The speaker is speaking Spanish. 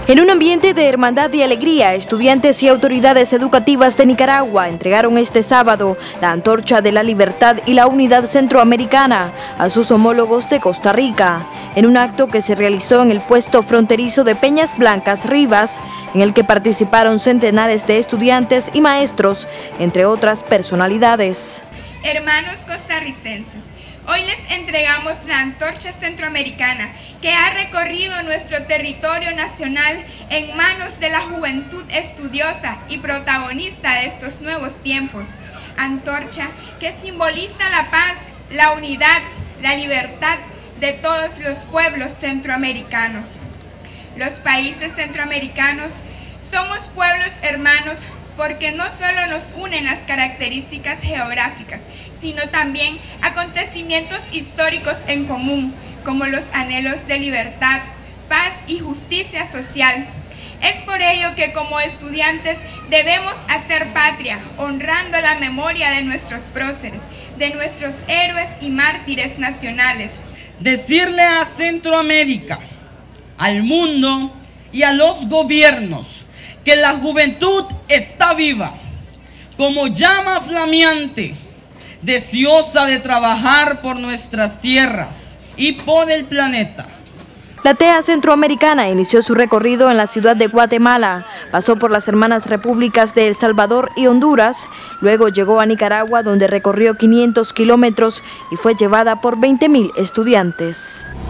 En un ambiente de hermandad y alegría, estudiantes y autoridades educativas de Nicaragua entregaron este sábado la Antorcha de la Libertad y la Unidad Centroamericana a sus homólogos de Costa Rica, en un acto que se realizó en el puesto fronterizo de Peñas Blancas, Rivas, en el que participaron centenares de estudiantes y maestros, entre otras personalidades. Hermanos costarricenses, hoy les entregamos la Antorcha Centroamericana que ha recorrido nuestro territorio nacional en manos de la juventud estudiosa y protagonista de estos nuevos tiempos. Antorcha que simboliza la paz, la unidad, la libertad de todos los pueblos centroamericanos. Los países centroamericanos somos pueblos hermanos porque no solo nos unen las características geográficas, sino también acontecimientos históricos en común, como los anhelos de libertad, paz y justicia social. Es por ello que como estudiantes debemos hacer patria, honrando la memoria de nuestros próceres, de nuestros héroes y mártires nacionales. Decirle a Centroamérica, al mundo y a los gobiernos que la juventud está viva, como llama flameante, deseosa de trabajar por nuestras tierras y por el planeta. La TEA Centroamericana inició su recorrido en la ciudad de Guatemala, pasó por las hermanas repúblicas de El Salvador y Honduras, luego llegó a Nicaragua donde recorrió 500 kilómetros y fue llevada por 20.000 estudiantes.